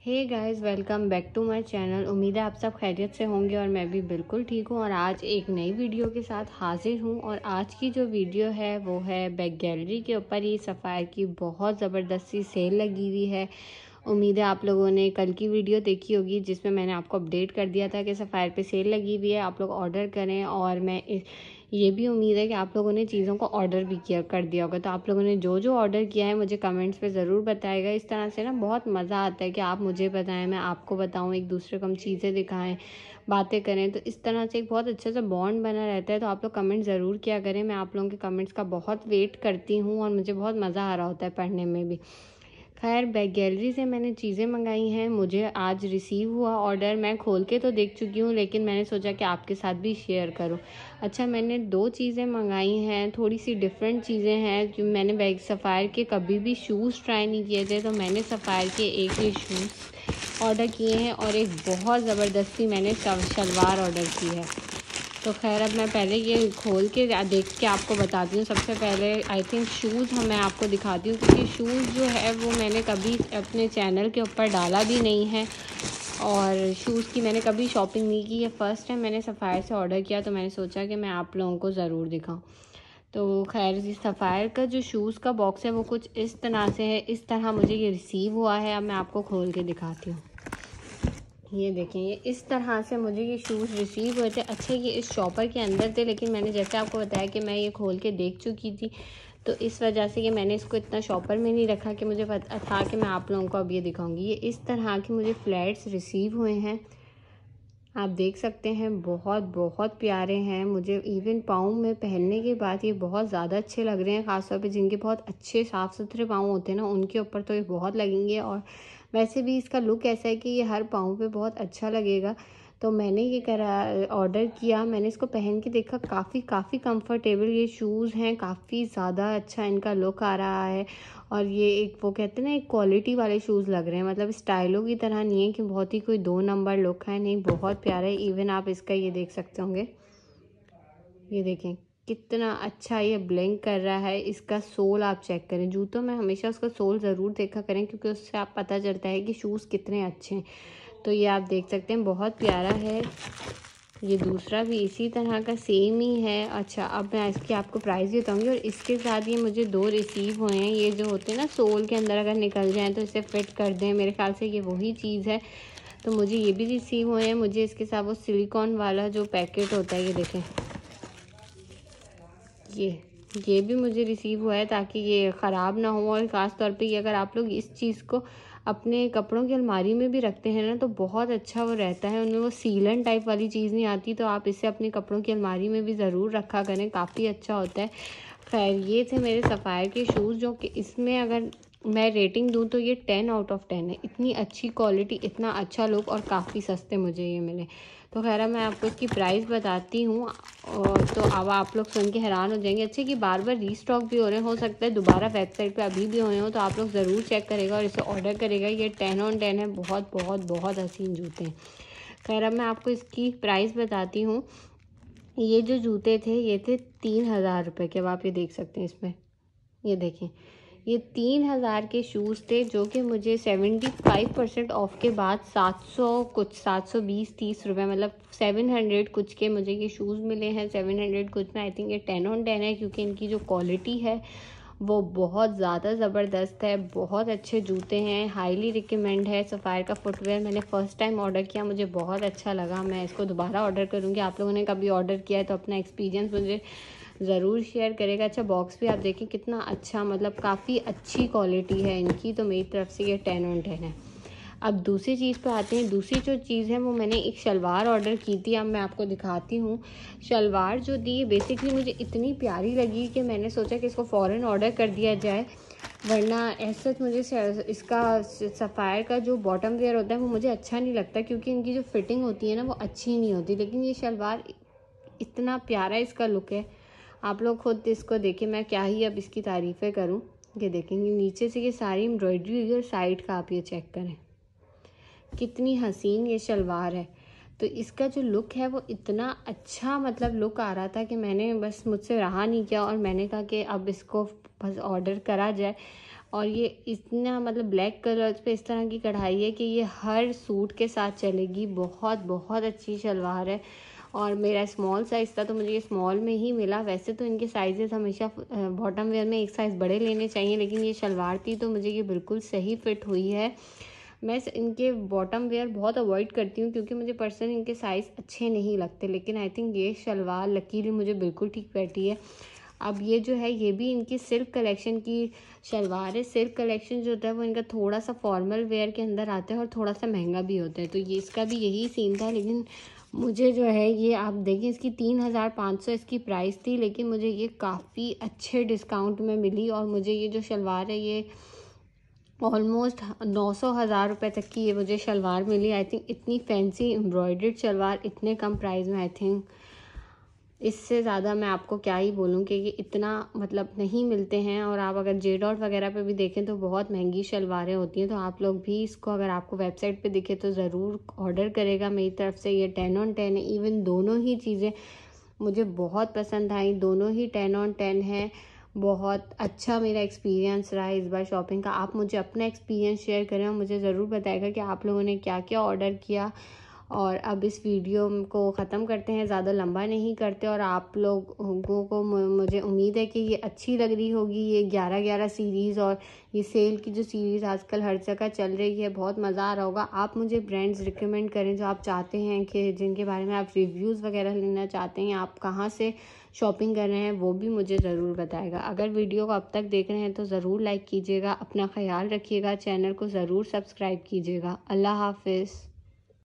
Hey guys, welcome back to my channel. उम्मीद है आप सब खैरियत से होंगे और मैं भी बिल्कुल ठीक हूँ। और आज एक नई वीडियो के साथ हाजिर हूँ। और आज की जो वीडियो है वो है बैग गैलरी के ऊपर ही सफ़ायर की बहुत ज़बरदस्त सी सेल लगी हुई है। उम्मीद है आप लोगों ने कल की वीडियो देखी होगी जिसमें मैंने आपको अपडेट कर दिया था कि सफ़ायर पे सेल लगी हुई है, आप लोग ऑर्डर करें। और मैं ये भी उम्मीद है कि आप लोगों ने चीज़ों को ऑर्डर भी कर दिया होगा। तो आप लोगों ने जो जो ऑर्डर किया है मुझे कमेंट्स पे ज़रूर बताएगा। इस तरह से ना बहुत मज़ा आता है कि आप मुझे बताएं, मैं आपको बताऊं, एक दूसरे को हम चीज़ें दिखाएं, बातें करें। तो इस तरह से एक बहुत अच्छा सा बॉन्ड बना रहता है। तो आप लोग कमेंट ज़रूर किया करें। मैं आप लोगों के कमेंट्स का बहुत वेट करती हूँ और मुझे बहुत मज़ा आ रहा होता है पढ़ने में भी। खैर, बैग गैलरी से मैंने चीज़ें मंगाई हैं। मुझे आज रिसीव हुआ ऑर्डर। मैं खोल के तो देख चुकी हूँ लेकिन मैंने सोचा कि आपके साथ भी शेयर करूँ। अच्छा, मैंने 2 चीज़ें मंगाई हैं, थोड़ी सी डिफरेंट चीज़ें हैं जो मैंने बैग सफ़ायर के कभी भी शूज़ ट्राई नहीं किए थे। तो मैंने सफ़ायर के एक ये शूज़ ऑर्डर किए हैं और एक बहुत ज़बरदस्ती मैंने शलवार ऑर्डर की है। तो खैर, अब मैं पहले ये खोल के देख के आपको बताती हूँ। सबसे पहले आई थिंक शूज़ मैं आपको दिखाती हूँ, क्योंकि शूज़ जो है वो मैंने कभी अपने चैनल के ऊपर डाला भी नहीं है और शूज़ की मैंने कभी शॉपिंग नहीं की है। फ़र्स्ट टाइम मैंने सफ़ायर से ऑर्डर किया तो मैंने सोचा कि मैं आप लोगों को ज़रूर दिखाऊँ। तो खैर, इस सफ़ायर का जो शूज़ का बॉक्स है वो कुछ इस तरह से है। इस तरह मुझे ये रिसीव हुआ है। अब मैं आपको खोल के दिखाती हूँ। ये देखें, ये इस तरह से मुझे ये शूज़ रिसीव हुए थे। अच्छा, ये इस शॉपर के अंदर थे लेकिन मैंने जैसे आपको बताया कि मैं ये खोल के देख चुकी थी, तो इस वजह से कि मैंने इसको इतना शॉपर में नहीं रखा कि मुझे पता था कि मैं आप लोगों को अब ये दिखाऊंगी। ये इस तरह के मुझे फ्लैट्स रिसीव हुए हैं, आप देख सकते हैं। बहुत बहुत प्यारे हैं। मुझे इवन पाँव में पहनने के बाद ये बहुत ज़्यादा अच्छे लग रहे हैं। ख़ासतौर पे जिनके बहुत अच्छे साफ़ सुथरे पाँव होते हैं ना, उनके ऊपर तो ये बहुत लगेंगे। और वैसे भी इसका लुक ऐसा है कि ये हर पाँव पे बहुत अच्छा लगेगा। तो मैंने ये ऑर्डर किया, मैंने इसको पहन के देखा, काफ़ी कंफर्टेबल ये शूज़ हैं। काफ़ी ज़्यादा अच्छा इनका लुक आ रहा है। और ये एक वो कहते हैं ना, एक क्वालिटी वाले शूज़ लग रहे हैं। मतलब स्टाइलों की तरह नहीं है कि बहुत ही कोई 2 नंबर लुक है, नहीं, बहुत प्यारा है। इवन आप इसका ये देख सकते होंगे, ये देखें कितना अच्छा ये ब्लिंक कर रहा है। इसका सोल आप चेक करें। जूतों में हमेशा उसका सोल ज़रूर देखा करें, क्योंकि उससे आप पता चलता है कि शूज़ कितने अच्छे हैं। तो ये आप देख सकते हैं, बहुत प्यारा है। ये दूसरा भी इसी तरह का सेम ही है। अच्छा, अब मैं इसकी आपको प्राइस भी बताऊँगी। और इसके साथ ये मुझे 2 रिसीव हुए हैं। ये जो होते हैं ना, सोल के अंदर अगर निकल जाएँ तो इसे फिट कर दें, मेरे ख्याल से ये वही चीज़ है। तो मुझे ये भी रिसीव हुए हैं। मुझे इसके साथ वो सिलिकॉन वाला जो पैकेट होता है, ये देखें, ये भी मुझे रिसीव हुआ है ताकि ये ख़राब ना हो। और ख़ास तौर पे ये अगर आप लोग इस चीज़ को अपने कपड़ों की अलमारी में भी रखते हैं ना, तो बहुत अच्छा वो रहता है। उनमें वो सीलन टाइप वाली चीज़ नहीं आती, तो आप इसे अपने कपड़ों की अलमारी में भी ज़रूर रखा करें, काफ़ी अच्छा होता है। खैर, ये थे मेरे सफ़ायर के शूज़, जो कि इसमें अगर मैं रेटिंग दूँ तो ये 10 आउट ऑफ 10 है। इतनी अच्छी क्वालिटी, इतना अच्छा लुक और काफ़ी सस्ते मुझे ये मिले। तो खैर, मैं आपको इसकी प्राइस बताती हूँ। और तो अब आप लोग सुन के हैरान हो जाएंगे। अच्छा, कि बार बार रीस्टॉक भी हो रहे हैं, हो सकता है दोबारा वेबसाइट पे अभी भी हुए हो, तो आप लोग ज़रूर चेक करेगा और इसे ऑर्डर करेगा। ये 10 ऑन 10 है। बहुत बहुत बहुत हसीन जूते हैं। खैर, अब मैं आपको इसकी प्राइस बताती हूँ। ये जो जूते थे ये थे 3000 रुपये के। अब आप ये देख सकते हैं, इसमें ये देखें, ये 3000 के शूज़ थे, जो कि मुझे 75% ऑफ के बाद 700 कुछ, 720-30 रुपये, मतलब 700 कुछ के मुझे ये शूज़ मिले हैं। 700 कुछ में। आई थिंक ये 10 ऑन 10 है, क्योंकि इनकी जो क्वालिटी है वो बहुत ज़्यादा ज़बरदस्त है। बहुत अच्छे जूते हैं, हाईली रिकमेंड है। सफ़ायर का फुटवेयर मैंने फ़र्स्ट टाइम ऑर्डर किया, मुझे बहुत अच्छा लगा। मैं इसको दोबारा ऑर्डर करूँगी। आप लोगों ने कभी ऑर्डर किया है तो अपना एक्सपीरियंस मुझे ज़रूर शेयर करेगा। अच्छा, बॉक्स भी आप देखें कितना अच्छा, मतलब काफ़ी अच्छी क्वालिटी है इनकी। तो मेरी तरफ से ये 10 ऑन 10 है। अब दूसरी चीज़ पे आते हैं। दूसरी जो चीज़ है वो मैंने एक शलवार ऑर्डर की थी। अब मैं आपको दिखाती हूँ। शलवार जो थी बेसिकली मुझे इतनी प्यारी लगी कि मैंने सोचा कि इसको फ़ौरन ऑर्डर कर दिया जाए, वरना ऐसा मुझे इसका सफ़ायर का जो बॉटम वेयर होता है वो मुझे अच्छा नहीं लगता, क्योंकि इनकी जो फिटिंग होती है ना वो अच्छी नहीं होती। लेकिन ये शलवार इतना प्यारा इसका लुक है, आप लोग खुद इसको देखें, मैं क्या ही अब इसकी तारीफ़ें करूं। ये देखेंगे नीचे से ये सारी एम्ब्रॉयडरी हुई है और साइड का आप ये चेक करें, कितनी हसीन ये शलवार है। तो इसका जो लुक है वो इतना अच्छा, मतलब लुक आ रहा था कि मैंने बस, मुझसे रहा नहीं किया और मैंने कहा कि अब इसको बस ऑर्डर करा जाए। और ये इतना मतलब ब्लैक कलर्स पे इस तरह की कढ़ाई है कि ये हर सूट के साथ चलेगी। बहुत बहुत अच्छी शलवार है और मेरा स्मॉल साइज़ था तो मुझे ये स्मॉल में ही मिला। वैसे तो इनके साइजेस हमेशा बॉटम वेयर में एक साइज़ बड़े लेने चाहिए, लेकिन ये शलवार थी तो मुझे ये बिल्कुल सही फिट हुई है। मैं इनके बॉटम वेयर बहुत अवॉइड करती हूँ क्योंकि मुझे पर्सनली इनके साइज़ अच्छे नहीं लगते, लेकिन आई थिंक ये शलवार लकीली मुझे बिल्कुल ठीक बैठी है। अब ये जो है ये भी इनकी सिल्क कलेक्शन की शलवार है। सिल्क कलेक्शन जो होता है वो इनका थोड़ा सा फॉर्मल वेयर के अंदर आता है और थोड़ा सा महंगा भी होता है, तो ये इसका भी यही सीन था। लेकिन मुझे जो है ये आप देखिए इसकी 3500 इसकी प्राइस थी, लेकिन मुझे ये काफ़ी अच्छे डिस्काउंट में मिली और मुझे ये जो शलवार है ये ऑलमोस्ट 900-1000 रुपये तक की ये मुझे शलवार मिली। आई थिंक इतनी फैंसी एम्ब्रॉयडर्ड शलवार इतने कम प्राइस में, आई थिंक इससे ज़्यादा मैं आपको क्या ही बोलूँ कि ये इतना मतलब नहीं मिलते हैं। और आप अगर जे डॉट वगैरह पे भी देखें तो बहुत महंगी शलवारें होती हैं, तो आप लोग भी इसको अगर आपको वेबसाइट पे दिखे तो ज़रूर ऑर्डर करेगा मेरी तरफ से। ये 10 on 10 है। इवन दोनों ही चीज़ें मुझे बहुत पसंद आई, दोनों ही 10 on 10 है। बहुत अच्छा मेरा एक्सपीरियंस रहा इस बार शॉपिंग का। आप मुझे अपना एक्सपीरियंस शेयर करें और मुझे ज़रूर बताएगा कि आप लोगों ने क्या क्या ऑर्डर किया। और अब इस वीडियो को ख़त्म करते हैं, ज़्यादा लंबा नहीं करते। और आप लोगों को मुझे उम्मीद है कि ये अच्छी लग रही होगी, ये 11-11 सीरीज़ और ये सेल की जो सीरीज़ आजकल हर जगह चल रही है, बहुत मज़ा आ रहा होगा। आप मुझे ब्रांड्स रिकमेंड करें जो आप चाहते हैं कि जिनके बारे में आप रिव्यूज़ वगैरह लेना चाहते हैं, आप कहाँ से शॉपिंग कर रहे हैं वो भी मुझे ज़रूर बताएगा। अगर वीडियो को अब तक देख रहे हैं तो ज़रूर लाइक कीजिएगा, अपना ख्याल रखिएगा, चैनल को ज़रूर सब्सक्राइब कीजिएगा। अल्लाह हाफिज़।